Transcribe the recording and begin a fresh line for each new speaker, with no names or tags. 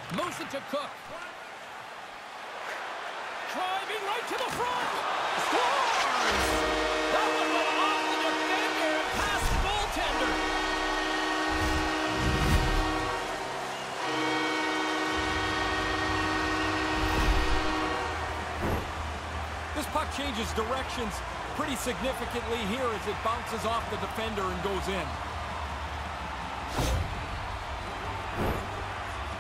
Moves it to Cook. Driving right to the front. Scores! That one went off the defender and past the goaltender. This puck changes directions pretty significantly here as it bounces off the defender and goes in.